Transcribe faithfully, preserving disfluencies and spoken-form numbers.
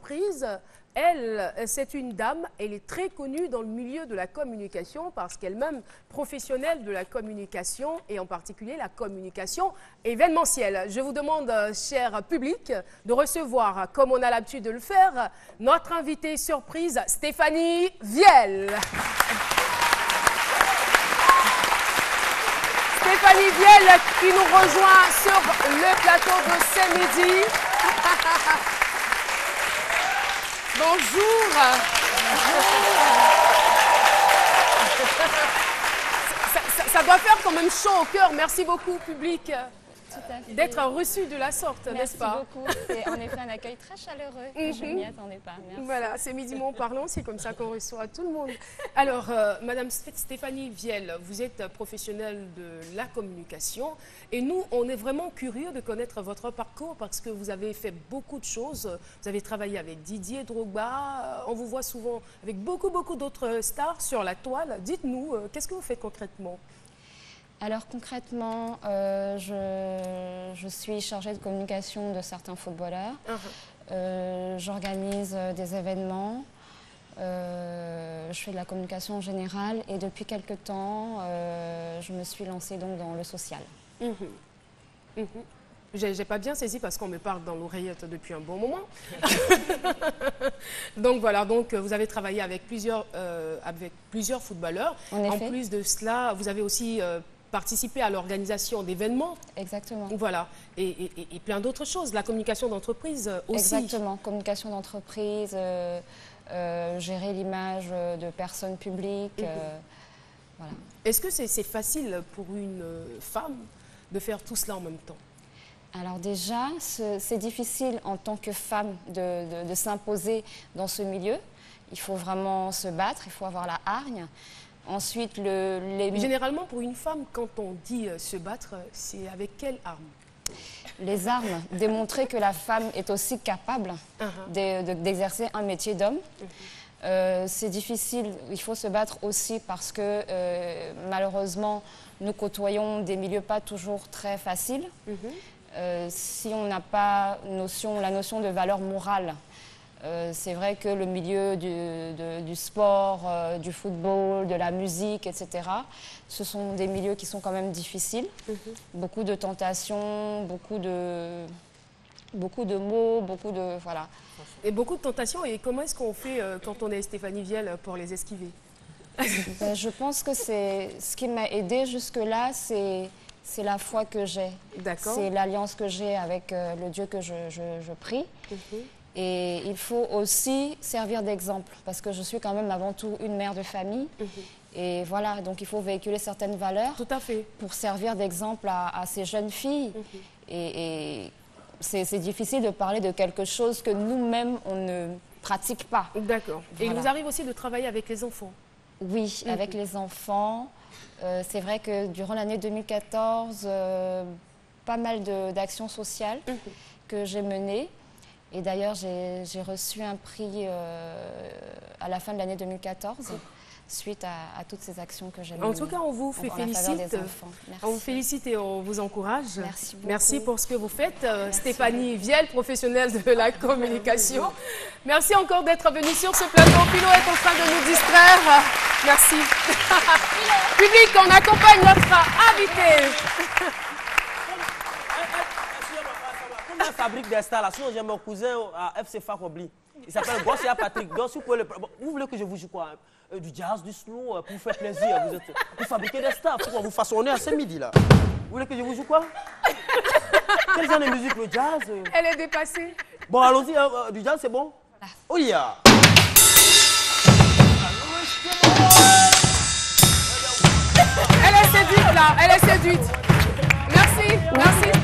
surprise. Elle, c'est une dame, elle est très connue dans le milieu de la communication parce qu'elle-même professionnelle de la communication et en particulier la communication événementielle. Je vous demande, cher public, de recevoir, comme on a l'habitude de le faire, notre invitée surprise, Stéphanie Viel. Stéphanie Viel qui nous rejoint sur le plateau de ce midi. Bonjour. ça, ça, ça doit faire quand même chaud au cœur. Merci beaucoup, public, d'être reçu de la sorte, n'est-ce pas? Merci beaucoup. C'est en effet un accueil très chaleureux. Mm-hmm. Je ne m'y attendais pas. Merci. Voilà, c'est Midimont parlant, c'est comme ça qu'on reçoit tout le monde. Alors, euh, Madame Stéphanie Viel, vous êtes professionnelle de la communication et nous, on est vraiment curieux de connaître votre parcours parce que vous avez fait beaucoup de choses. Vous avez travaillé avec Didier Drogba, on vous voit souvent avec beaucoup, beaucoup d'autres stars sur la toile. Dites-nous, euh, qu'est-ce que vous faites concrètement? Alors concrètement, euh, je, je suis chargée de communication de certains footballeurs. Uh-huh. euh, J'organise des événements, euh, je fais de la communication en général et depuis quelque temps, euh, je me suis lancée donc dans le social. Uh-huh. Uh-huh. J'ai pas bien saisi parce qu'on me parle dans l'oreillette depuis un bon moment. Donc voilà, donc vous avez travaillé avec plusieurs, euh, avec plusieurs footballeurs. En, en plus de cela, vous avez aussi euh, participé à l'organisation d'événements. Exactement. Voilà, et, et, et plein d'autres choses. La communication d'entreprise aussi. Exactement, communication d'entreprise, euh, euh, gérer l'image de personnes publiques. Mm-hmm. euh, voilà. Est-ce que c'est facile pour une femme de faire tout cela en même temps? Alors déjà, c'est difficile en tant que femme de, de, de s'imposer dans ce milieu. Il faut vraiment se battre, il faut avoir la hargne. Ensuite, le, les... Généralement, pour une femme, quand on dit euh, se battre, c'est avec quelle arme? Les armes, démontrer que la femme est aussi capable uh-huh. d'exercer de, de, un métier d'homme. Uh-huh. euh, c'est difficile, il faut se battre aussi parce que euh, malheureusement, nous côtoyons des milieux pas toujours très faciles. Uh-huh. Euh, si on n'a pas notion, la notion de valeur morale, euh, c'est vrai que le milieu du, de, du sport, euh, du football, de la musique, et cetera, ce sont des milieux qui sont quand même difficiles. Mm-hmm. Beaucoup de tentations, beaucoup de, beaucoup de mots, beaucoup de... Voilà. Et beaucoup de tentations. Et comment est-ce qu'on fait euh, quand on est Stéphanie Viel pour les esquiver? Ben, je pense que c'est ce qui m'a aidée jusque-là, c'est... C'est la foi que j'ai, c'est l'alliance que j'ai avec euh, le Dieu que je, je, je prie. Mm-hmm. Et il faut aussi servir d'exemple, parce que je suis quand même avant tout une mère de famille. Mm-hmm. Et voilà, donc il faut véhiculer certaines valeurs. Tout à fait. Pour servir d'exemple à, à ces jeunes filles. Mm-hmm. Et, et c'est difficile de parler de quelque chose que nous-mêmes, on ne pratique pas. D'accord. Voilà. Et il nous arrive aussi de travailler avec les enfants. Oui, mm-hmm. avec les enfants. Euh, c'est vrai que durant l'année deux mille quatorze, euh, pas mal d'actions sociales mmh. que j'ai menées. Et d'ailleurs, j'ai reçu un prix euh, à la fin de l'année deux mille quatorze, mmh. suite à, à toutes ces actions que j'ai menées. En tout cas, on vous fait félicite. On vous félicite et on vous encourage. Merci beaucoup. Merci pour ce que vous faites. Merci. Stéphanie Viel, professionnelle de la communication. Merci encore d'être venue sur ce plateau. Philo est en train de nous distraire. Merci. Public, on accompagne notre invité. Comment on fabrique des stars là? Sinon, j'ai mon cousin à F C Fakobli. Il s'appelle Gossia Patrick. Donc, si vous, pouvez le... vous voulez que je vous joue quoi? euh, Du jazz, du slow, euh, pour vous faire plaisir. Vous, êtes... vous fabriquez des stars. Pour vous façonner à ce midi là. Vous voulez que je vous joue quoi? Quel genre de musique? Le jazz? euh... Elle est dépassée. Bon, allons-y. Euh, du jazz, c'est bon? Oh yeah! Elle est séduite là, elle est séduite. Merci, merci.